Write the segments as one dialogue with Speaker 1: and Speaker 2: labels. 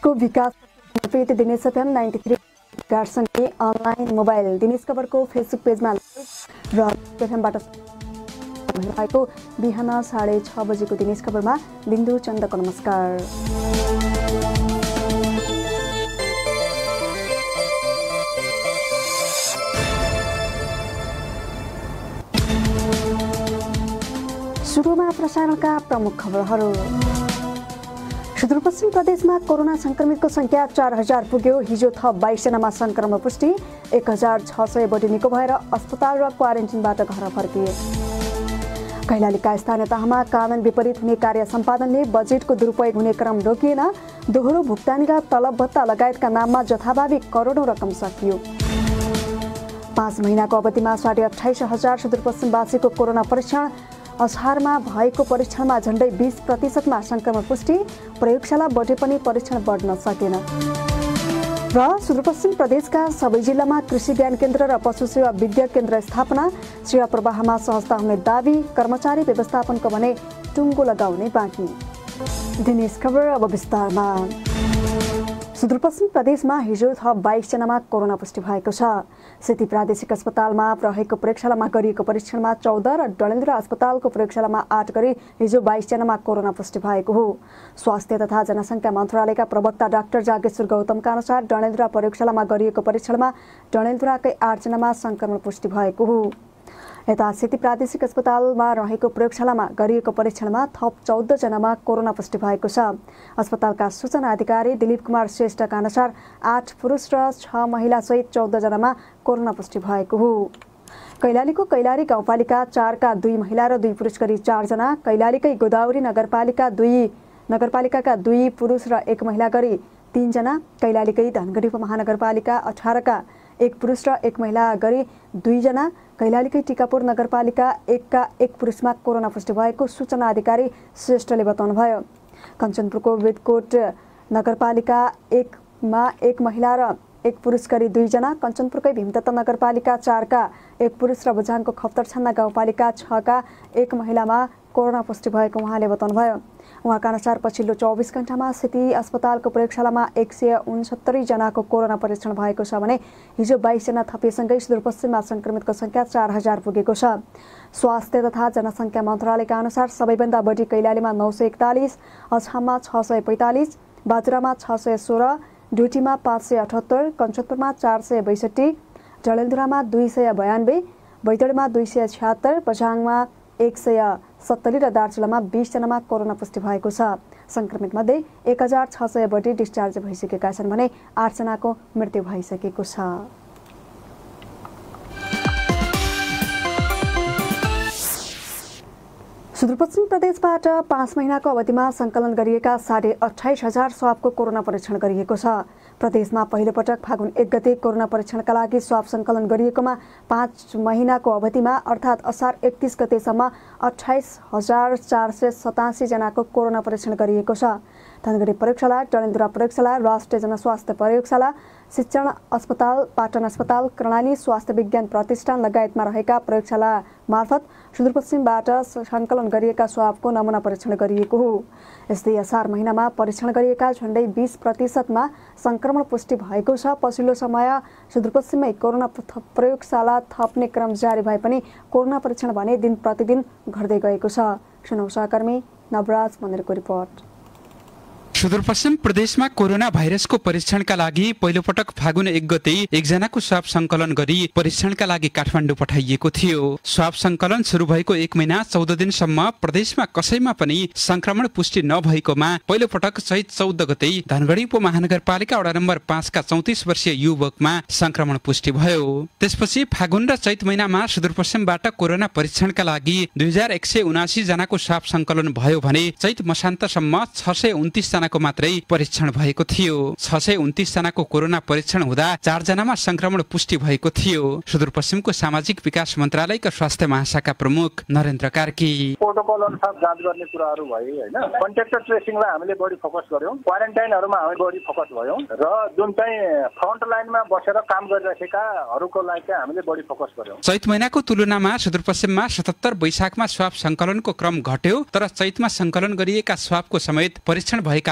Speaker 1: को विकास प्रीति दिनेश एफएम 93 गार्डसँगै अनलाइन मोबाइल दिनेश खबरको फेसबुक पेजमा र एफएमबाट भएको बिहान 6:30 बजेको दिनेश खबरमा बिन्दु चन्दको नमस्कार। सुरुमा प्रसारणका प्रमुख खबरहरू। सुदूरपश्चिम प्रदेशमा कोरोना संक्रमितको संख्या 4000 पुग्यो। हिजो थप 22 जनामा संक्रमण पुष्टि। 1600 बढी निको भएर अस्पताल र क्वारेन्टिनबाट घर फर्किए। कैलालीका स्थानीय तहमा कानून विपरीत हुने कार्य सम्पादनले बजेटको दुरुपयोग हुने क्रम रोकिएन। दोहोरो भुक्तानी र तलब भत्ता लगायतका नाममा जथाभावी करोडौं रकम सकियो। 5 महिनाको अवधिमा 28,500 सुदूरपश्चिमवासीको कोरोना परीक्षण। असारमा भएको परीक्षणमा झण्डै 20% संक्रमण पुष्टि। प्रयोगशाला बढे पनि परीक्षण बढ्न सकेन। र सुदूरपश्चिम प्रदेशका सबै जिल्लामा कृषि ज्ञान केन्द्र र पशु सेवा विद्या केन्द्र स्थापना। सेवा प्रवाहमा सहजता हुने दावी। कर्मचारी व्यवस्थापनको भने टुङ्गो लगाउने बाँकी। दिनेश खबर अब विस्तारमा। सुदूरपश्चिम प्रदेशमा हिजो थप 22 जनामा कोरोना पुष्टि भएको छ। सेती प्रादेशिक अस्पतालमा रहेको प्रयोगशालामा गरिएको परीक्षणमा 14 र डडेलधुरा अस्पतालको प्रयोगशालामा 8 गरी हिजो 22 जनामा कोरोना पुष्टि भएको हो। स्वास्थ्य तथा जनसङ्ख्या मन्त्रालयका प्रवक्ता डाक्टर जागेश्वर गौतमका अनुसार डडेलधुरा प्रयोगशालामा गरिएको परीक्षणमा डडेलधुराकै 8 जनामा संक्रमण पुष्टि भएको हो। यता सेती प्रादेशिक अस्पतालमा रहेको प्रयोगशालामा गरिएको परीक्षणमा थप 14 जनामा कोरोना पुष्टि भएको छ। अस्पतालका सूचना अधिकारी दिलीप कुमार श्रेष्ठका अनुसार 8 पुरुष र 6 महिला सहित 14 जनामा कोरोना पुष्टि भएको हो। कैलालीको कैलाली गाउँपालिका 4 का 2 महिला र 2 पुरुष गरी 4 जना, कैलालीकै गोदावरी नगरपालिकाका 2 पुरुष र 1 महिला गरी 3 जना, कैलालीकै धनगढी उपमहानगरपालिका 18 का 1 पुरुष र 1 महिला गरी 2 जना, कैलालीकै टिकापुर नगरपालिका 1 का 1 पुरुषमा कोरोना पुष्टि भएको सूचना अधिकारी श्रेष्ठले बताउनुभयो। कञ्चनपुरको विदकोट नगरपालिका 1 मा 1 महिला र 1 पुरुष गरी 2 जना, कञ्चनपुरकै भीमदत्त नगरपालिका 4 का 1 पुरुष र बझाङको खप्तरछान्ना गाउँपालिका 6 का 1 महिलामा कोरोना पुष्टि भएको उहाँले बताउनुभयो। उहाँका अनुसार पछिल्लो 24 घण्टामा सेती अस्पतालको प्रयोगशालामा 169 जनाको कोरोना परीक्षण भएको छ भने हिजो 22 जना थपिएसँगै सुदूरपश्चिममा संक्रमितको संख्या 4000 पुगेको छ। स्वास्थ्य तथा जनसङ्ख्या मन्त्रालयका अनुसार सबैभन्दा बढी कैलालीमा 941, अछाममा 645, बाजुरामा 616, डुटीमा 578, कञ्चनपुरमा 462, डडेलधुरामा 292, बैतडीमा 276, बझाङमा 170 र दार्चुलामा 20 जनामा कोरोना पुष्टि भएको छ। संक्रमित मध्ये 1600 बढी डिस्चार्ज भइसकेका छन् भने 8 जनाको मृत्यु भइसकेको छ। सुदूरपश्चिम प्रदेशबाट 5 महिनाको अवधिमा सङ्कलन गरिएका 28,500 स्वाबको कोरोना परीक्षण गरिएको छ। प्रदेशमा पहिलो पटक फागुन 1 गते कोरोना परीक्षणका लागि स्वाब सङ्कलन गरिएकोमा 5 महिनाको अवधिमा अर्थात् असार 31 गतेसम्म 28,487 जनाको कोरोना परीक्षण गरिएको छ। धनगढी प्रयोगशाला, डडेलधुरा प्रयोगशाला, राष्ट्रिय जनस्वास्थ्य प्रयोगशाला, शिक्षण अस्पताल, पाटन अस्पताल, कर्णाली स्वास्थ्य विज्ञान प्रतिष्ठान लगायतमा रहेका प्रयोगशाला मार्फत सुदूरपश्चिमबाट सङ्कलन गरिएका स्वाबको नमुना परीक्षण गरिएको हो। यस्तै असार महिनामा परीक्षण गरिएका झण्डै 20% संक्रमण पुष्टि भएको छ। पछिल्लो समय सुदूरपश्चिममै कोरोना प्रयोगशाला थप्ने क्रम जारी भए पनि कोरोना परीक्षण भने दिन प्रतिदिन घट्दै गएको छ। सुनौ सहकर्मी नवराज मन्दिरको रिपोर्ट।
Speaker 2: सुदूरपश्चिम प्रदेशमा कोरोना भाइरसको परीक्षणका लागि पहिलो पटक फागुन 1 गते 1 जनाको स्वाब सङ्कलन गरी परीक्षणका लागि काठमाडौँ पठाइएको थियो। स्वाब सङ्कलन सुरु भएको 1 महिना 14 दिनसम्म प्रदेशमा कसैमा पनि संक्रमण पुष्टि नभएकोमा पहिलो पटक चैत 14 गते धनगढी उपमहानगरपालिका वडा नम्बर 5 का 34 वर्षीय युवकमा संक्रमण पुष्टि भयो। त्यसपछि फागुन र चैत महिनामा सुदूरपश्चिमबाट कोरोना परीक्षणका लागि 2179 जनाको स्वाब सङ्कलन भयो भने चैत मसान्तसम्म 629 जनाको मात्रै परीक्षण भएको थियो। 629 जनाको कोरोना परीक्षण हुँदा 4 जनामा संक्रमण पुष्टि भएको थियो। सुदूरपश्चिमको सामाजिक विकास मन्त्रालयका स्वास्थ्य महाशाखा प्रमुख नरेन्द्र कार्की
Speaker 3: प्रोटोकल अनुसार जाँच गर्ने कुराहरू भयो हैन। कन्ट्याक्ट ट्रेसिङलाई हामीले बढी फोकस गर्यौं, क्वारेन्टाइनहरुमा हामी बढी फोकस भयौं र जुन चाहिँ फ्रन्ट लाइनमा बसेर काम गरिरहेकाहरुको लागि चाहिँ हामीले बढी फोकस गर्यौं।
Speaker 2: चैत महिनाको तुलनामा सुदूरपश्चिममा 77 वैशाखमा स्वाब सङ्कलनको क्रम घट्यो, तर चैतमा सङ्कलन गरिएका स्वाबको समेत परीक्षण भएकाले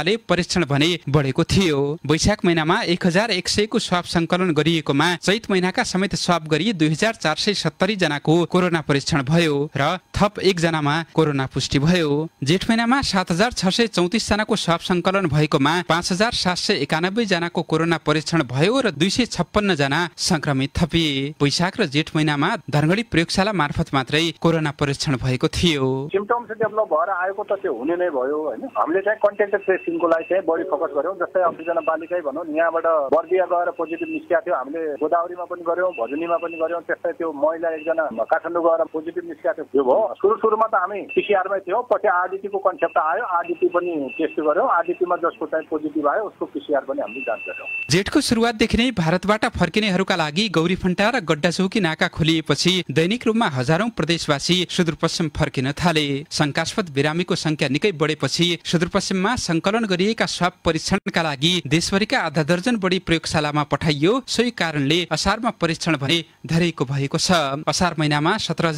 Speaker 2: भएकाले परीक्षण भने बढेको थियो। वैशाख महिनामा 1100 को स्वाब संकलन गरिएकोमा चैत महिनाका समेत स्वाब गरी 2470 जनाको कोरोना परीक्षण भयो र थप 1 जनामा कोरोना पुष्टि भयो। जेठ महिनामा 7634 जनाको स्वाब संकलन भएकोमा 5791 जनाको कोरोना परीक्षण भयो र 256 जना संक्रमित थपिए। वैशाख र जेठ महिनामा धनगढी प्रयोगशाला मार्फत मात्रै कोरोना परीक्षण भएको थियो।
Speaker 3: सिम्पटम्स डेभलप भएर आएको त त्यो हुने नै भयो हैन। हामीले चाहिँ कन्ट्याक्ट ट्रेसिङको लागि चाहिँ बढी फोकस गर्यौं। जस्तै अक्सिजन बालिकै भनौं, यहाँबाट बर्दिया गएर पोजिटिभ निस्किएको थियो, हामीले गोदावरीमा पनि गर्यौं, भजुनीमा पनि गर्यौं। त्यस्तै त्यो महिला एकजना काठमाडौँ गएर पोजिटिभ निस्किएको थियो। भयो सुरुमा त हामी पीसीआरमै थियो, पछि आरडीटी को कन्सेप्ट आयो, आरडीटी पनि टेस्ट गर्यौं। आरडीटीमा जसको चाहिँ पोजिटिभ आयो उसको पीसीआर पनि हामीले जाँच गर्यौं।
Speaker 2: जेठको सुरुवातदेखि नै भारतबाट फर्किनेहरूका लागि गौरीफन्टा र गड्डाचौकी नाका खोलिएपछि दैनिक रूपमा हजारौं प्रदेशवासी सुदूरपश्चिम फर्किन थाले। शंकास्पद बिरामीको संख्या निकै बढेपछि सुदूरपश्चिममा संकलन गरिएका स्वाब परीक्षणका लागि देशभरिका आधा दर्जन बढी प्रयोगशालामा पठाइयो। सोही कारणले असारमा परीक्षण भने धेरैको भएको छ। असार महिनामा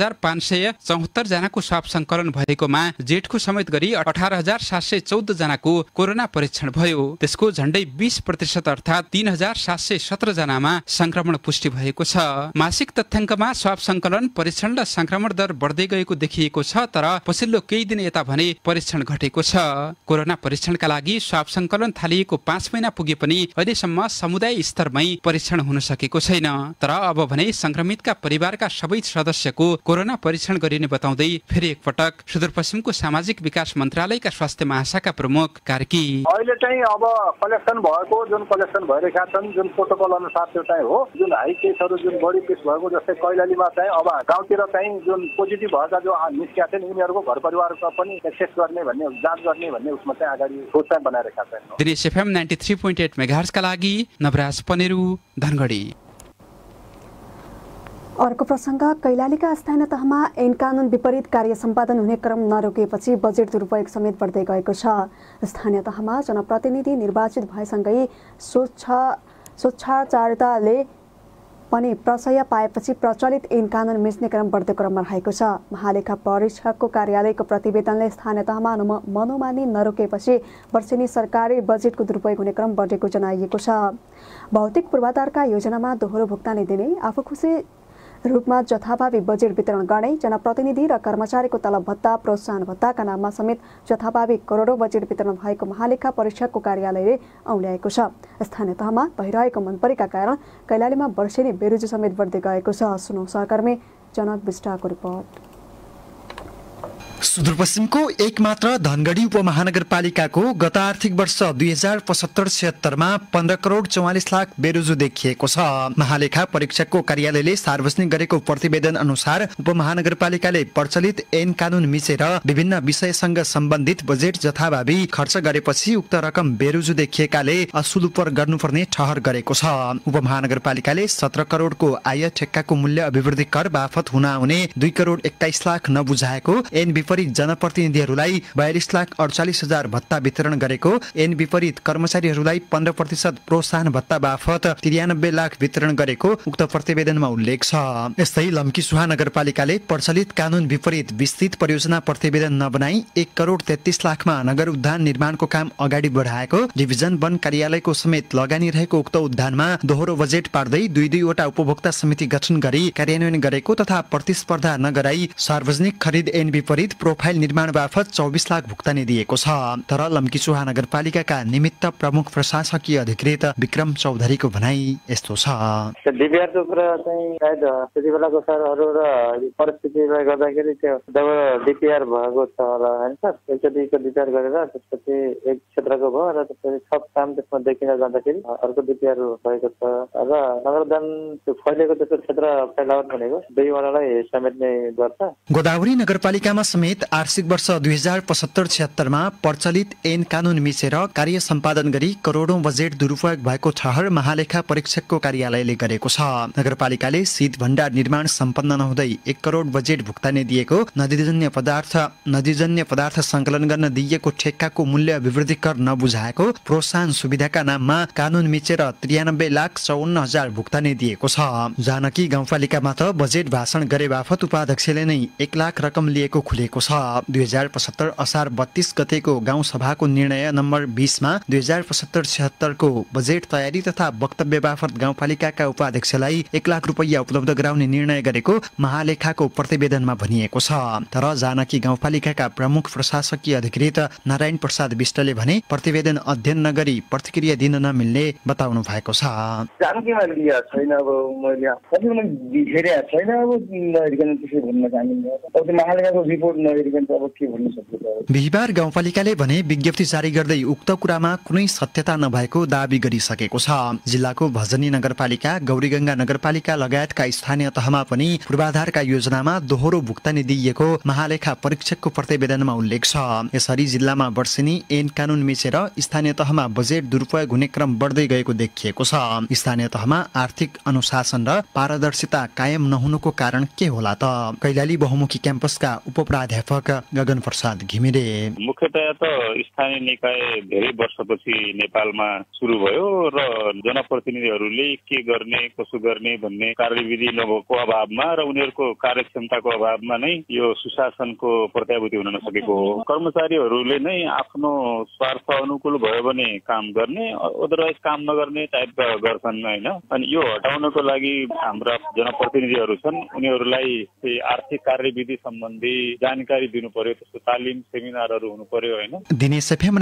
Speaker 2: 17574 जनाको स्वाब संकलन भएकोमा जेठको समेत गरी 18714 जनाको कोरोना परीक्षण भयो। त्यसको झण्डै 20% अर्थात् 3717 जनामा संक्रमण पुष्टि भएको छ। मासिक तथ्याङ्कमा स्वाब संकलन, परीक्षण र संक्रमण दर बढ्दै गएको देखिएको छ, तर पछिल्लो केही दिन यता भने परीक्षण घटेको छ। कोरोना परीक्षणका लागि स्वाब संकलन थालिएको 5 महिना पुगे पनि अहिलेसम्म समुदाय स्तरमै परीक्षण हुन सकेको छैन। तर अब भने संक्रमितका परिवारका सबै सदस्यको कोरोना परीक्षण गरिने बताउँदै फेरि एकपटक सुदूरपश्चिमको सामाजिक विकास मन्त्रालयका स्वास्थ्य महाशाखा प्रमुख कार्की
Speaker 3: अहिले चाहिँ अब कलेक्सन भएको जुन कलेक्सन भइरहेका छन्, जुन प्रोटोकल अनुसार त्यो चाहिँ हो। जुन हाई केसहरू जुन बढी केस भएको जस्तै कैलालीमा चाहिँ अब गाउँतिर चाहिँ जुन पोजिटिभ भएका जो निस्किया छन् यिनीहरूको घर परिवारका पनि एक्सेस गर्ने भन्ने, जाँच गर्ने भन्ने उसमा चाहिँ अगाडि सोच चाहिँ बनाइरहेका छन्।
Speaker 2: दिनेश एफएम 93.8 मेगाहर्ज का लागि नवराज पनेरू, धनगढी।
Speaker 1: अर्को प्रसङ्ग, कैलालीका स्थानीय तहमा ऐन कानुन विपरीत कार्य सम्पादन हुने क्रम नरोकिएपछि बजेट दुरुपयोग समेत बढ्दै गएको छ। स्थानीय तहमा जनप्रतिनिधि निर्वाचित भएसँगै स्वच्छाचारताले पनि प्रशय पाएपछि प्रचलित ऐन कानुन मिच्ने क्रम बढ्दै क्रममा रहेको छ। महालेखा परीक्षकको कार्यालयको प्रतिवेदनले स्थानीय तहमा मनोमानी नरोकेपछि वर्षेनी सरकारी बजेटको दुरुपयोग हुने क्रम बढेको जनाइएको छ। भौतिक पूर्वाधारका योजनामा दोहोरो भुक्तानी दिने, आफू खुसी रूपमा जथाभावी बजेट वितरण गर्ने, जनप्रतिनिधि र कर्मचारीको तलब भत्ता, प्रोत्साहन भत्ताका नाममा समेत जथाभावी करोडौं बजेट वितरण भएको महालेखा परीक्षकको कार्यालयले औल्याएको छ। स्थानीय तहमा भइरहेको मनपरीका कारण कैलालीमा वर्षेनी बेरोजगारी समेत बढ्दै गएको छ। सुनौ सहकर्मी जनक विष्टाको रिपोर्ट।
Speaker 4: सुदूरपश्चिमको एकमात्र धनगढी उपमहानगरपालिकाको गत आर्थिक वर्ष 2075-76 मा 15 करोड 44 लाख बेरोजु देखिएको छ। महालेखा परीक्षकको कार्यालयले सार्वजनिक गरेको प्रतिवेदन अनुसार उपमहानगरपालिकाले प्रचलित ऐन कानुन मिचेर विभिन्न विषयसँग सम्बन्धित बजेट जथाभावी खर्च गरेपछि उक्त रकम बेरोजु देखिएकाले असुलुपर गर्नुपर्ने ठहर गरेको छ। उपमहानगरपालिकाले 17 करोडको आय ठेक्काको मूल्य अभिवृद्धि कर बापत हुन आउने 2 करोड 21 लाख नबुझाएको, ऐन विपरीत जनप्रतिनिधिहरूलाई 42 लाख 48 हजार भत्ता वितरण गरेको, ऐन विपरीत कर्मचारीहरूलाई 15% प्रोत्साहन भत्ता बापत 93 लाख वितरण गरेको उक्त प्रतिवेदनमा उल्लेख छ। यस्तै लम्कीसुहा नगरपालिकाले प्रचलित कानुन विपरीत विस्तृत परियोजना प्रतिवेदन नबनाई 1 करोड 33 लाखमा नगर उद्यान निर्माणको काम अगाडि बढाएको, डिभिजन वन कार्यालयको समेत लगानी रहेको उक्त उद्यानमा दोहोरो बजेट पार्दै 2-2 वटा उपभोक्ता समिति गठन गरी कार्यान्वयन गरेको तथा प्रतिस्पर्धा नगराई सार्वजनिक खरिद ऐन विपरीत प्रोफाइल निर्माण बापत 24 लाख भुक्तानी दिएको छ। तर लम्कीचुहा नगरपालिकाका निमित्त प्रमुख प्रशासकीय अधिकृत विक्रम चौधरीको भनाई यस्तो छ।
Speaker 5: डिपिआरको कुरा चाहिँ सायद त्यति बेलाको सरहरू र परिस्थितिले गर्दाखेरि त्यो जब डिपिआर भएको छ होला हैन सर, एकचोटिको डिपिआर गरेर त्यसपछि एक क्षेत्रको भयो र त्यसपछि सब काम त्यसमा देखिन जाँदाखेरि अर्को डिपिआर भएको छ र नगरदान त्यो फैलेको त्यसको क्षेत्र फैलावट भनेको 2 वडालाई समेट्ने गर्छ।
Speaker 4: गोदावरी नगरपालिकामा समेत आर्थिक वर्ष 2075-76 मा प्रचलित ऐन कानुन मिचेर कार्य सम्पादन गरी करोडौं बजेट दुरुपयोग भएको ठहर महालेखा परीक्षकको कार्यालयले गरेको छ। नगरपालिकाले शीत भण्डार निर्माण सम्पन्न नहुँदै 1 करोड बजेट भुक्तानी दिएको, नदीजन्य पदार्थ संकलन गर्न दिइएको ठेक्काको मूल्य अभिवृद्धि कर नबुझाएको, प्रोत्साहन सुविधाका नाममा कानुन मिचेर 93 लाख 54 हजार भुक्तानी दिएको छ। जानकी गाउँपालिकामा त बजेट भाषण गरे बापत उपाध्यक्षले नै 1 लाख रकम लिएको खुलेको छ। 2075 असार 32 गतेको गाउँ सभाको निर्णय नम्बर 20 मा 2075-76 को बजेट तयारी तथा वक्तव्य बापत गाउँपालिकाका उपाध्यक्षलाई 1 लाख रुपैयाँ उपलब्ध गराउने निर्णय गरेको महालेखाको प्रतिवेदनमा भनिएको छ। तर जानकी गाउँपालिकाका प्रमुख प्रशासकीय अधिकृत नारायण प्रसाद विष्टले भने प्रतिवेदन अध्ययन नगरी प्रतिक्रिया दिन नमिल्ने बताउनु भएको छ।
Speaker 5: जानकीमा लिया छैन, अब मैले बिखेरिया छैन, अब नहेरिकन त्यसै भन्न चाहदिनँ। अब त्यो महालेखाको रिपोर्ट नहेरिकन अब के भन्न सक्छु।
Speaker 4: बिहिबार गाउँपालिकाले भने विज्ञप्ति जारी गर्दै उक्त कुरामा कुनै सत्यता नभएको दाबी गरिसकेको छ। जिल्लाको भजनी नगरपालिका, गौरीगंगा नगरपालिका लगायतका स्थानीय तहमा पनि पूर्वाधारका योजनामा दोहोरो भुक्तानी दिइएको महालेखा परीक्षकको प्रतिवेदनमा उल्लेख छ। यसरी जिल्लामा वर्षेनी ऐन कानून मिचेर स्थानीय तहमा बजेट दुरुपयोग हुने क्रम बढ्दै गएको देखिएको छ। स्थानीय तहमा आर्थिक अनुशासन र पारदर्शिता कायम नहुनुको कारण के होला त? कैलाली बहुमुखी क्याम्पसका उपप्राध्यापक गगन प्रसाद घिमिरे
Speaker 6: मुख्यतया त स्थानीय निकाय धेरै वर्षपछि नेपालमा सुरु भयो र जनप्रतिनिधिहरूले के गर्ने कसो गर्ने भन्ने कार्यविधि नभएको अभावमा र उनीहरूको कार्यक्षमताको अभावमा नै यो सुशासनको प्रत्याभूति हुन नसकेको हो। कर्मचारीहरूले नै आफ्नो स्वार्थ अनुकूल भयो भने काम गर्ने, अदरवाइज काम नगर्ने टाइपका गर्छन् हैन। अनि यो हटाउनको लागि हाम्रा जनप्रतिनिधिहरू छन्, उनीहरूलाई आर्थिक कार्यविधि सम्बन्धी जानकारी दिनु पर्यो, त्यसको तालिम सेमिनारहरू हुनु पर्यो हैन।
Speaker 4: दिनेश एफएम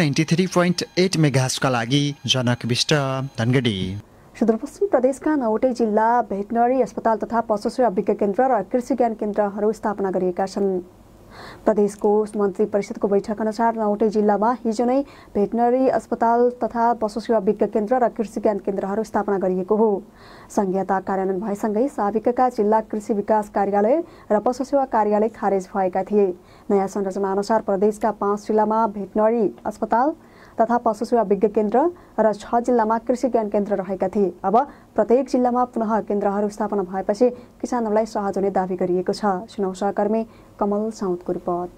Speaker 4: 93.8 मेगाहर्जका लागि जनक विष्ट, धनगढी।
Speaker 1: सुदूरपश्चिम प्रदेशका 9वटै जिल्ला भेटनरी अस्पताल तथा पशु सेवा विज्ञ केन्द्र र कृषि ज्ञान केन्द्रहरू स्थापना गरिएका छन्। प्रदेशको मन्त्री परिषदको बैठक अनुसार 9वटै जिल्लामा हिजो नै भेटनरी अस्पताल तथा पशु सेवा विज्ञ केन्द्र र कृषि ज्ञान केन्द्रहरू स्थापना गरिएको हो। संहिता कार्यान्वयन भएसँगै साबिकका जिल्ला कृषि विकास कार्यालय र पशु सेवा कार्यालय खारेज भएका थिए। नयाँ संरचना अनुसार प्रदेशका 5 जिल्लामा भेटनरी अस्पताल तथा पशु सेवा विज्ञ केन्द्र र 6 जिल्लामा कृषि ज्ञान केन्द्र रहेका थिए। अब प्रत्येक जिल्लामा पुनः केन्द्रहरू स्थापना भएपछि किसानहरूलाई सहज हुने दावी गरिएको छ। सुनौ सहकर्मी कमल साउदको रिपोर्ट।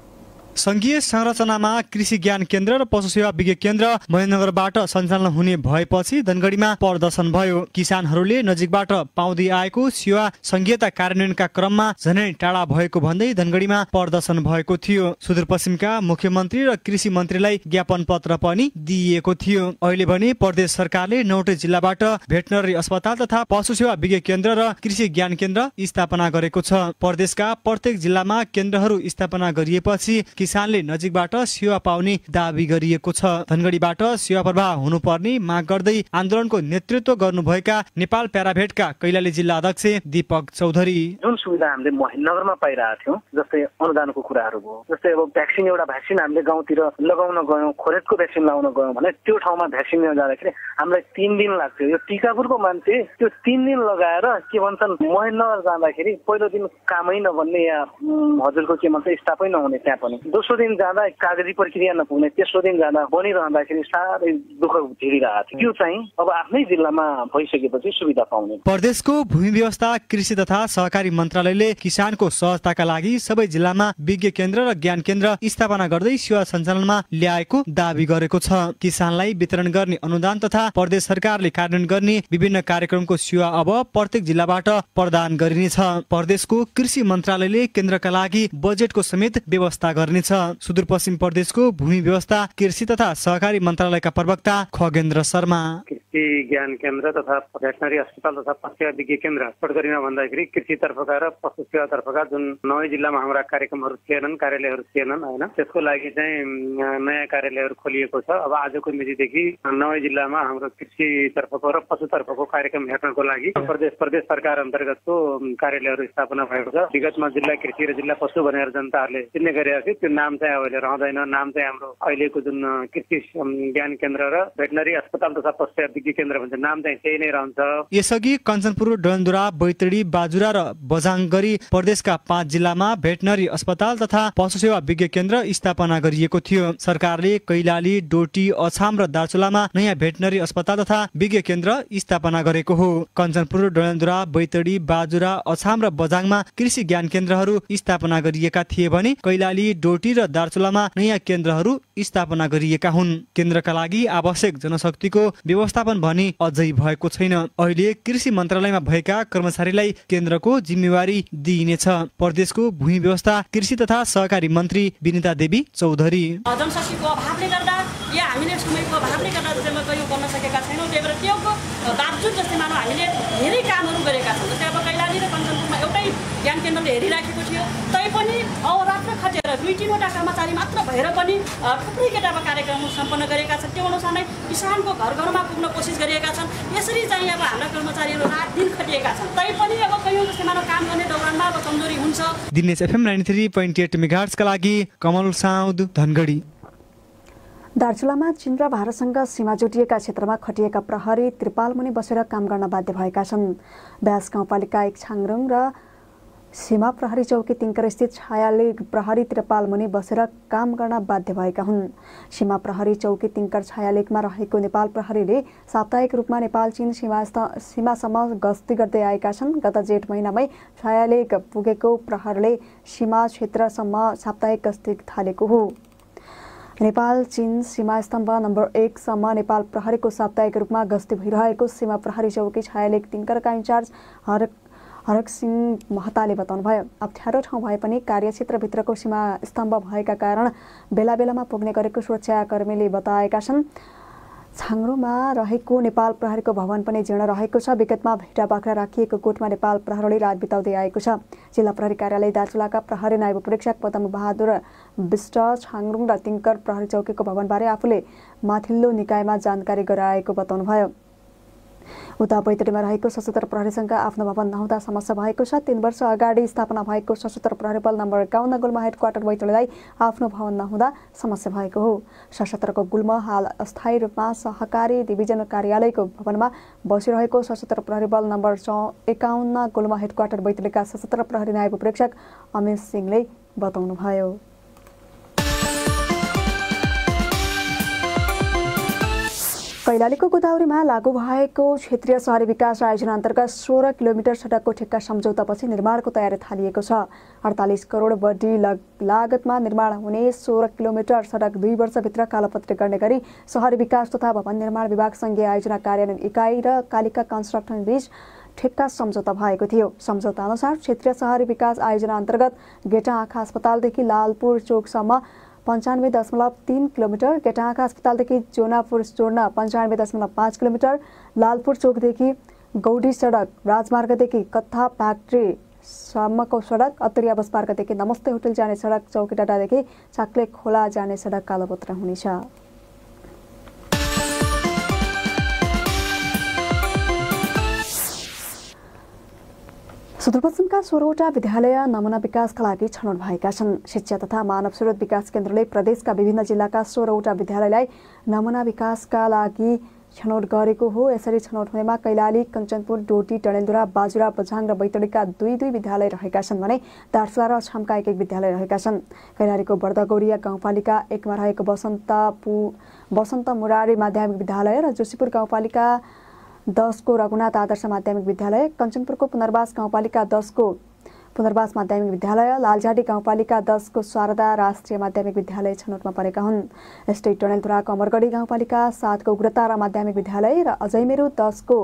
Speaker 7: संघीय संरचनामा कृषि ज्ञान केन्द्र र पशु सेवा विज्ञ केन्द्र महेन्द्रनगरबाट सञ्चालन हुने भएपछि धनगढीमा प्रदर्शन भयो। किसानहरूले नजिकबाट पाउँदै आएको सेवा संघीयता कार्यान्वयनका क्रममा झनै टाढा भएको भन्दै धनगढीमा प्रदर्शन भएको थियो। सुदूरपश्चिमका मुख्यमन्त्री र कृषि मन्त्रीलाई ज्ञापन पत्र पनि दिइएको थियो। अहिले भने प्रदेश सरकारले 9वटै जिल्लाबाट भेटनरी अस्पताल तथा पशु सेवा विज्ञ केन्द्र र कृषि ज्ञान केन्द्र स्थापना गरेको छ। प्रदेशका प्रत्येक जिल्लामा केन्द्रहरू स्थापना गरिएपछि किसानले नजिकबाट सेवा पाउने दावी गरिएको छ। धनगढीबाट सेवा प्रवाह हुनुपर्ने माग गर्दै आन्दोलनको नेतृत्व गर्नुभएका नेपाल प्याराभेटका कैलाली जिल्ला अध्यक्ष दीपक चौधरी,
Speaker 8: जुन सुविधा हामीले महेन्द्रनगरमा पाइरहेका थियौँ, जस्तै अनुदानको कुराहरू भयो, जस्तै अब एउटा भ्याक्सिन हामीले गाउँतिर लगाउन गयौँ, खोरेटको भ्याक्सिन लगाउन गयौँ भने त्यो ठाउँमा भ्याक्सिन लिन जाँदाखेरि हामीलाई 3 दिन लाग्थ्यो। यो टिकापुरको मान्छे त्यो 3 दिन लगाएर के भन्छन्, महेन्द्रनगर जाँदाखेरि पहिलो दिन कामै नभन्ने या हजुरको के भन्छ स्टाफै नहुने, त्यहाँ पनि दोस्रो दिन जाँदा कागजी प्रक्रिया नपुग्ने, तेस्रो दिन जाँदा बनिरहँदाखेरि साह्रै दुःख झेलिरहेको थियो। त्यो चाहिँ अब आफ्नै जिल्लामा भइसकेपछि सुविधा पाउने।
Speaker 7: प्रदेशको भूमि व्यवस्था कृषि तथा सहकारी मन्त्रालयले किसानको सहजताका लागि सबै जिल्लामा विज्ञ केन्द्र र ज्ञान केन्द्र स्थापना गर्दै सेवा सञ्चालनमा ल्याएको दावी गरेको छ। किसानलाई वितरण गर्ने अनुदान तथा प्रदेश सरकारले कार्यान्वयन गर्ने विभिन्न कार्यक्रमको सेवा अब प्रत्येक जिल्लाबाट प्रदान गरिनेछ। प्रदेशको कृषि मन्त्रालयले केन्द्रका लागि बजेटको समेत व्यवस्था गर्नेछ। सुदूरपश्चिम प्रदेशको भूमि व्यवस्था कृषि तथा सहकारी मन्त्रालयका प्रवक्ता खगेन्द्र शर्मा,
Speaker 9: कृषि ज्ञान केन्द्र तथा भेटनरी अस्पताल तथा पशु सेवा विज्ञ केन्द्र छोटकरीमा भन्दाखेरि कृषि तर्फका र पशु सेवा तर्फका जुन 9 जिल्लामा हाम्रा कार्यक्रमहरू थिएनन्, कार्यालयहरू थिएनन् हैन, त्यसको लागि चाहिँ नयाँ कार्यालयहरू खोलिएको छ। अब आजको मितिदेखि 9 जिल्लामा हाम्रो कृषि तर्फको र पशु तर्फको कार्यक्रम हेर्नको लागि प्रदेश सरकार अन्तर्गतको कार्यालयहरू स्थापना भएको छ। विगतमा जिल्ला कृषि र जिल्ला पशु भनेर जनताहरूले चिन्ने गरेका थिए, त्यो नाम चाहिँ अहिले रहँदैन। नाम चाहिँ हाम्रो अहिलेको जुन कृषि ज्ञान केन्द्र र भेटनरी अस्पताल तथा पशु सेवा विज्ञ केन्द्र भन्छ, नाम चाहिँ त्यही नै रहन्छ।
Speaker 7: यसअघि कञ्चनपुर, डडेलधुरा, बैतडी, बाजुरा र बझाङ गरी प्रदेशका 5 जिल्लामा भेटनरी अस्पताल तथा पशु सेवा विज्ञ केन्द्र स्थापना गरिएको थियो। सरकारले कैलाली, डोटी, अछाम र दार्चुलामा नयाँ भेटनरी अस्पताल तथा विज्ञ केन्द्र स्थापना गरेको हो। कञ्चनपुर, डडेलधुरा, बैतडी, बाजुरा, अछाम र बझाङमा कृषि ज्ञान केन्द्रहरू स्थापना गरिएका थिए भने कैलाली, डोटी र दार्चुलामा नयाँ केन्द्रहरू स्थापना गरिएका हुन्। केन्द्रका लागि आवश्यक जनशक्तिको व्यवस्थापन व्यवस्थापन भनी अझै भएको छैन। अहिले कृषि मन्त्रालयमा भएका कर्मचारीलाई केन्द्रको जिम्मेवारी दिइनेछ। प्रदेशको भूमि व्यवस्था कृषि तथा सहकारी मन्त्री विनिता देवी चौधरी।
Speaker 10: जनशक्तिको अभावले गर्दा या हामीले समयको अभावले गर्दा जस्तै यो गर्न सकेका छैनौँ। त्यही भएर त्योको बावजुद जस्तै मानव हामीले धेरै कामहरू गरेका छौँ। जस्तै अब कैलाली र कञ्चनपुरमा एउटै ज्ञान केन्द्रले हेरिराखेको थियो, तैपनि अहोरात्र खटेर 2-3वटा कर्मचारी मात्र भएर पनि थुप्रै केटामा कार्यक्रम सम्पन्न गरेका छन्। त्यो अनुसार नै किसानको घर घरमा पुग्न कोसिस गरिएका छन्। यसरी चाहिँ अब हाम्रा कर्मचारीहरू रात दिन खटिएका छन्। तैपनि अब कयौँ जस्तै मानव काम गर्ने दौरानमा अब कमजोरी हुन्छ।
Speaker 7: दिनेश FM 93.8 मेगाहर्ट्जका लागि कमल साउद धनगढी।
Speaker 1: दार्चुलामा चीन र भारतसँग सीमा जोडिएका क्षेत्रमा खटिएका प्रहरी त्रिपालमुनि बसेर काम गर्न बाध्य भएका छन्। ब्यास गाउँपालिका 1 छाङरुङ र सीमा प्रहरी चौकी तिङ्कर स्थित छायालेग प्रहरी त्रिपालमुनि बसेर काम गर्न बाध्य भएका हुन्। सीमा प्रहरी चौकी तिङ्कर छायालेगमा रहेको नेपाल प्रहरीले साप्ताहिक रूपमा नेपाल चीन सीमासम्म गस्ती गर्दै आएका छन्। गत जेठ महिनामै छायालेग पुगेको प्रहरीले सीमा क्षेत्रसम्म साप्ताहिक गस्ती थालेको हो। नेपाल चीन सीमा स्तम्भ नम्बर 1 सम्म नेपाल प्रहरीको साप्ताहिक रूपमा गस्ती भइरहेको सीमा प्रहरी चौकी छायालेग तिङ्करका इन्चार्ज हरक सिंह महताले बताउनुभयो। अप्ठ्यारो ठाउँ भए पनि कार्यक्षेत्रभित्रको सीमा स्तम्भ भएका कारण बेला बेलामा पुग्ने गरेको सुरक्षाकर्मीले बताएका छन्। छाङरुमा रहेको नेपाल प्रहरीको भवन पनि जीर्ण रहेको छ। विगतमा भेटा बाख्रा राखिएको कोटमा नेपाल प्रहरीले रात बिताउँदै आएको छ। जिल्ला प्रहरी कार्यालय दार्चुलाका प्रहरी नायब परीक्षक पदम बहादुर विष्ट छाङरुङ र तिङ्कर प्रहरी चौकीको भवनबारे आफूले माथिल्लो निकायमा जानकारी गराएको बताउनुभयो। उता बैतडीमा रहेको सशस्त्र प्रहरीसँग आफ्नो भवन नहुँदा समस्या भएको छ। 3 वर्ष अगाडि स्थापना भएको सशस्त्र प्रहरी बल नम्बर 51 गुल्मा हेडक्वार्टर बैतडीलाई आफ्नो भवन नहुँदा समस्या भएको हो। सशस्त्रको गुल्मा हाल अस्थायी रूपमा सहकारी डिभिजन कार्यालयको भवनमा बसिरहेको सशस्त्र प्रहरी बल नम्बर 51 गुल्मा हेडक्वार्टर बैतडीका सशस्त्र प्रहरी नायब परीक्षक अमित सिंहले बताउनुभयो। कैलालीको गोदावरीमा लागू भएको क्षेत्रीय शहरी विकास आयोजना अन्तर्गत 16 किलोमिटर सडकको ठेक्का सम्झौतापछि निर्माणको तयारी थालिएको छ। 48 करोड बढी लागतमा निर्माण हुने 16 किलोमिटर सडक 2 वर्षभित्र कालोपत्री गर्ने गरी शहरी विकास तथा भवन निर्माण विभाग संघीय आयोजना कार्यान्वयन इकाइ र कालिका कन्स्ट्रक्सन बीच ठेक्का सम्झौता भएको थियो। सम्झौता अनुसार क्षेत्रीय शहरी विकास आयोजना अन्तर्गत गेटा आँखा अस्पतालदेखि लालपुर चोकसम्म 95.3 किलोमिटर, गेटा आँखा अस्पतालदेखि जोनापुर जोड्न 95.5 किलोमिटर, लालपुर चोकदेखि गौडी सडक, राजमार्गदेखि कत्था फ्याक्ट्रीसम्मको सडक, अत्तरिया बस पार्कदेखि नमस्ते होटल जाने सडक, चौकी डाँडादेखि चाक्ले खोला जाने सडक कालोपत्र हुनेछ। सुदूरपश्चिमका 16वटा विद्यालय नमुना विकासका लागि छनौट भएका छन्। शिक्षा तथा मानव स्रोत विकास केन्द्रले प्रदेशका विभिन्न जिल्लाका 16वटा विद्यालयलाई नमुना विकासका लागि छनौट गरेको हो। यसरी छनौट हुनेमा कैलाली, कञ्चनपुर, डोटी, डडेलधुरा, बाजुरा, बझाङ र बैतडीका 2-2 विद्यालय रहेका छन् भने दार्चुला र अछामका 1-1 विद्यालय रहेका छन्। कैलालीको बर्दगौरिया गाउँपालिका 1 मा रहेको बसन्त मुरारी माध्यमिक विद्यालय र जोशीपुर गाउँपालिका 10 को रघुनाथ आदर्श माध्यमिक विद्यालय, कञ्चनपुरको पुनर्वास गाउँपालिका 10 को पुनर्वास माध्यमिक विद्यालय, लालझाटी गाउँपालिका 10 को शारदा राष्ट्रिय माध्यमिक विद्यालय छनौटमा परेका हुन्। यस्तै डडेलधुराको अमरगढी गाउँपालिका 7 को उग्रतारा माध्यमिक विद्यालय र अजयमेरु 10 को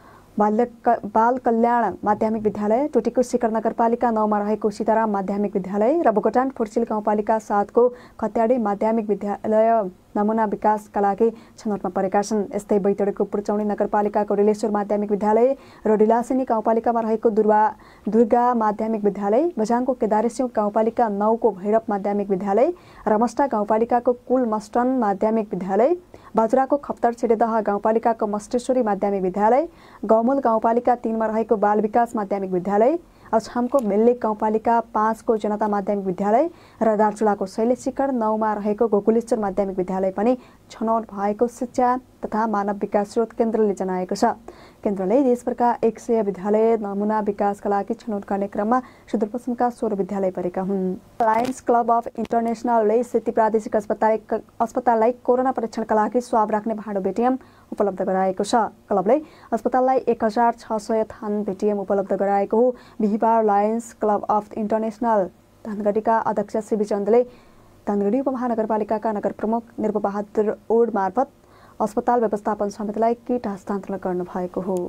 Speaker 1: बाल कल्याण माध्यमिक विद्यालय, टोटीको शिखर नगरपालिका 9 मा रहेको सीताराम माध्यमिक विद्यालय र बोगटान फुर्चिल गाउँपालिका 7 को खत्याडी माध्यमिक विद्यालय नमुना विकासका लागि छनौटमा परेका छन्। यस्तै बैतडीको पुर्चौनी नगरपालिकाको रिलेश्वर माध्यमिक विद्यालय र डिलासिनी गाउँपालिकामा रहेको दुर्गा माध्यमिक विद्यालय, बझाङको केदारेश्वर गाउँपालिका 9 को भैरव माध्यमिक विद्यालय, रमस्टा गाउँपालिकाको कुलमस्टन माध्यमिक विद्यालय, बाजुराको खप्तर छिडेदह गाउँपालिकाको मस्टेश्वरी माध्यमिक विद्यालय, गौमूल गाउँपालिका 3 मा रहेको बाल विकास माध्यमिक विद्यालय, अछामको मेल्लिक गाउँपालिका 5 को जनता माध्यमिक विद्यालय र दार्चुलाको शैलेशिखर 9 मा रहेको गोकुलेश्वर माध्यमिक विद्यालय पनि छनौट भएको शिक्षा तथा मानव विकास स्रोत केन्द्रले जनाएको छ। केन्द्रले देशभरका 100 विद्यालय नमुना विकासका लागि छनौट गर्ने क्रममा सुदूरपश्चिमका 16 विद्यालय परेका हुन्। लायन्स क्लब अफ इन्टरनेसनलले सेती प्रादेशिक अस्पताललाई कोरोना परीक्षणका लागि स्वाब राख्ने भाँडो भेटिएम उपलब्ध गराएको छ। क्लबले अस्पताललाई 1600 थान भेटिएम उपलब्ध गराएको हो। बिहिबार लायन्स क्लब अफ इन्टरनेसनल धनगढीका अध्यक्ष सीबी चन्दले धनगढी उपमहानगरपालिकाका नगर प्रमुख निर्भबहादुर ओड मार्फत अस्पताल व्यवस्थापन समितिलाई किट हस्तान्तरण गर्नुभएको हो।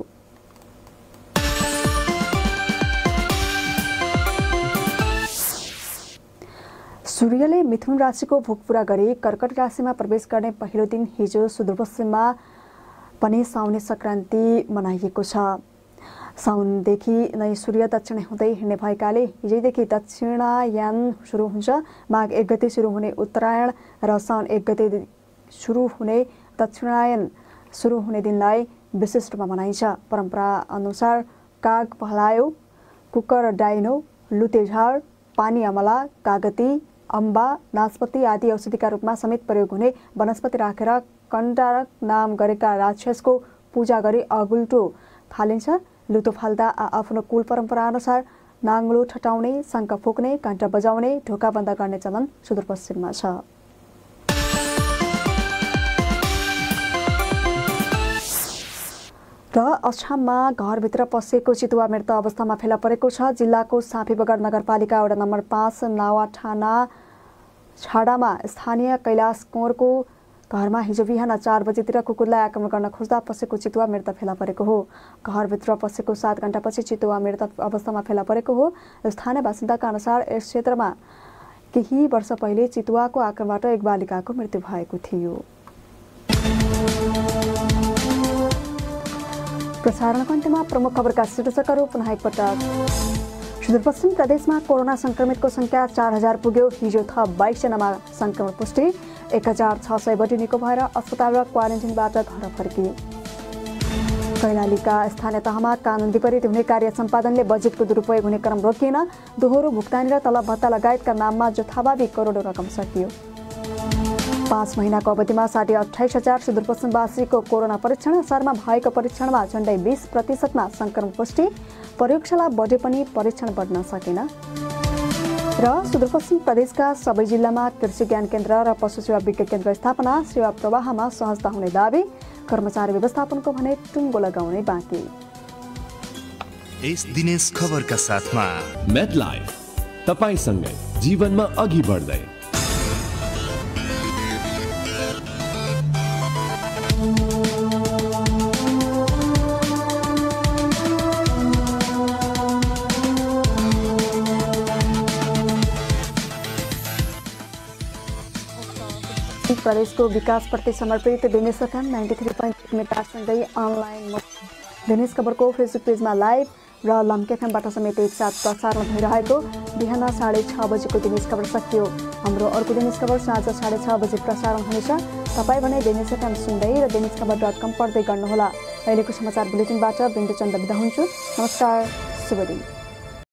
Speaker 1: सूर्यले मिथुन राशिको भोग पूरा गरी कर्कट राशिमा प्रवेश गर्ने पहिलो दिन हिजो सुदूरपश्चिममा पनि साउने संक्रान्ति मनाइएको छ। साउनदेखि नै सूर्य दक्षिण हुँदै हिँड्ने भएकाले हिजैदेखि दक्षिणायन सुरु हुन्छ। माघ 1 गते सुरु हुने उत्तरायण र साउन 1 गते सुरु हुने दक्षिणायन सुरु हुने दिनलाई विशेष रूपमा मनाइन्छ। परम्परा अनुसार काग पहलायो, कुकर डाइनो, लुतेझाड, पानी अमला, कागती, अम्बा, नास्पति आदि औषधिका रूपमा समेत प्रयोग हुने वनस्पति राखेर कण्टारक नाम गरेका राक्षसको पूजा गरी अगुल्टो फालिन्छ। लुतो फाल्दा आफ्नो कुल परम्परा अनुसार नाङ्लो ठटाउने, शङ्ख फुक्ने, घण्टा बजाउने, ढोका बन्द गर्ने चलन सुदूरपश्चिममा छ। र अछाममा घरभित्र पसेको चितुवा मृत अवस्थामा फेला परेको छ। जिल्लाको साँपीबगर नगरपालिका वडा नम्बर 5 नावाठाना छाडामा स्थानीय कैलाश कोरको घरमा हिजो बिहान 4 बजेतिर कुकुरलाई आक्रमण गर्न खोज्दा पसेको चितुवा मृत फेला परेको हो। घरभित्र पसेको 7 घण्टापछि चितुवा मृत अवस्थामा फेला परेको हो। स्थानीय बासिन्दाका अनुसार यस क्षेत्रमा केही वर्ष पहिले चितुवाको आक्रमणबाट एक बालिकाको मृत्यु भएको थियो। प्रसारणको अन्त्यमा प्रमुख खबरका शीर्षकहरू पुनः एकपटक। सुदूरपश्चिम प्रदेशमा कोरोना संक्रमितको संख्या 4000 पुग्यो। हिजो थप 22 जनामा संक्रमण पुष्टि। 1600 बढी निको भएर अस्पताल र क्वारेन्टिनबाट घर फर्किए। कैलालीका स्थानीय तहमा कानुन विपरीत हुने कार्य सम्पादनले बजेटको दुरुपयोग हुने क्रम रोकिएन। दोहोरो भुक्तानी र तलब भत्ता लगायतका नाममा जथाभावी करोडौं रकम सकियो। 5 महिनाको अवधिमा 28,500 सुदूरपश्चिमवासीको कोरोना परीक्षण। शहरमा भएको परीक्षणमा झण्डै 20% संक्रमण पुष्टि। प्रयोगशाला बढे पनि परीक्षण बढ्न सकेन। र सुदूरपश्चिम प्रदेशका सबै जिल्लामा कृषि ज्ञान केन्द्र र पशु सेवा विज्ञ केन्द्र स्थापना। सेवा प्रवाहमा सहजता हुने दावी। कर्मचारी व्यवस्थापनको भने टुङ्गो लगाउनै बाँकी।
Speaker 11: यस दिनेश खबरका साथमा
Speaker 12: मेडलाइफ तपाईसँगै जीवनमा अघि बढ्दै।
Speaker 1: प्रदेशको विकासप्रति समर्पित दिनेश FM 93.1 मेगाहर्जसँगै अनलाइन दिनेश खबरको फेसबुक पेजमा लाइभ र लम्की एफएमबाट समेत एकसाथ प्रसारण भइरहेको बिहान 6:30 बजेको दिनेश खबर सकियो। हाम्रो अर्को दिनेश खबर साँझ 6:30 बजे प्रसारण हुनेछ। तपाईँ भने दिनेश FM सुन्दै र dinesh.com पढ्दै गर्नुहोला। अहिलेको समाचार बुलेटिनबाट बिन्दु चन्द बिदा हुन्छु। नमस्कार, शुभ दिन।